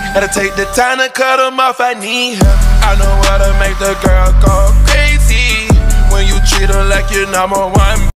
Gotta take the time to cut them off, I need help. I know how to make the girl go crazy when you treat her like you're number one.